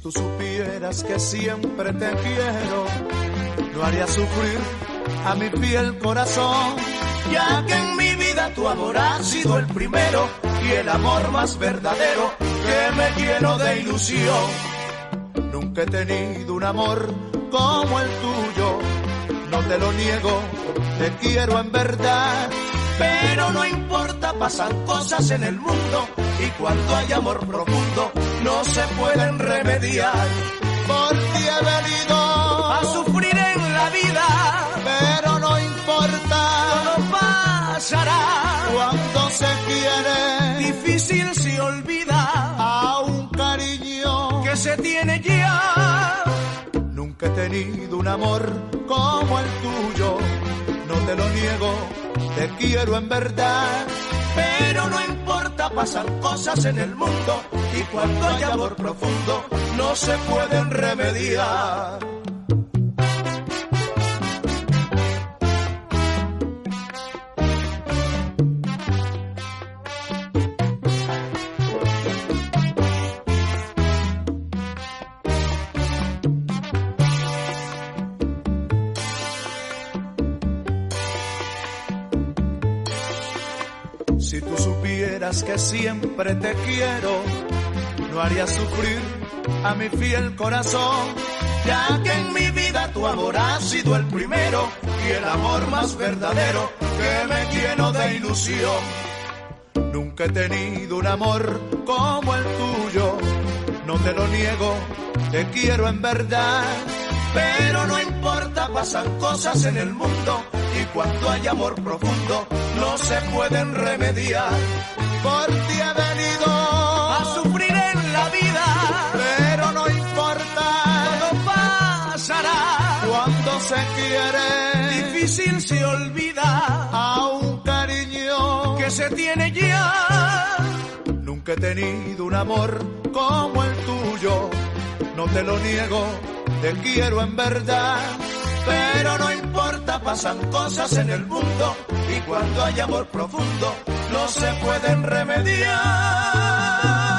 tú supieras que siempre te quiero, no haría sufrir a mi fiel corazón, ya que en mi vida tu amor ha sido el primero y el amor más verdadero que me lleno de ilusión. Nunca he tenido un amor como el tuyo, no te lo niego, te quiero en verdad, pero no importa, pasan cosas en el mundo y cuando hay amor profundo no se pueden remediar. Por ti he venido a sufrir en la vida, pero no importa, todo pasará. Cuando se quiere, difícil se olvida a un cariño que se tiene ya. Nunca he tenido un amor como el tuyo, no te lo niego, te quiero en verdad, pero no importa, pasan cosas en el mundo y cuando hay amor profundo no se pueden remediar. Si tú supieras que siempre te quiero, no haría sufrir a mi fiel corazón, ya que en mi vida tu amor ha sido el primero y el amor más verdadero que me lleno de ilusión. Nunca he tenido un amor como el tuyo, no te lo niego, te quiero en verdad, pero no importa, pasan cosas en el mundo y cuando hay amor profundo no se pueden remediar. Por ti he venido a sufrir en la vida, pero no importa, todo pasará. Cuando se quiere, difícil se olvida a un cariño que se tiene ya. Nunca he tenido un amor como el tuyo, no te lo niego, te quiero en verdad, pero no importa, pasan cosas en el mundo y cuando hay amor profundo no se pueden remediar.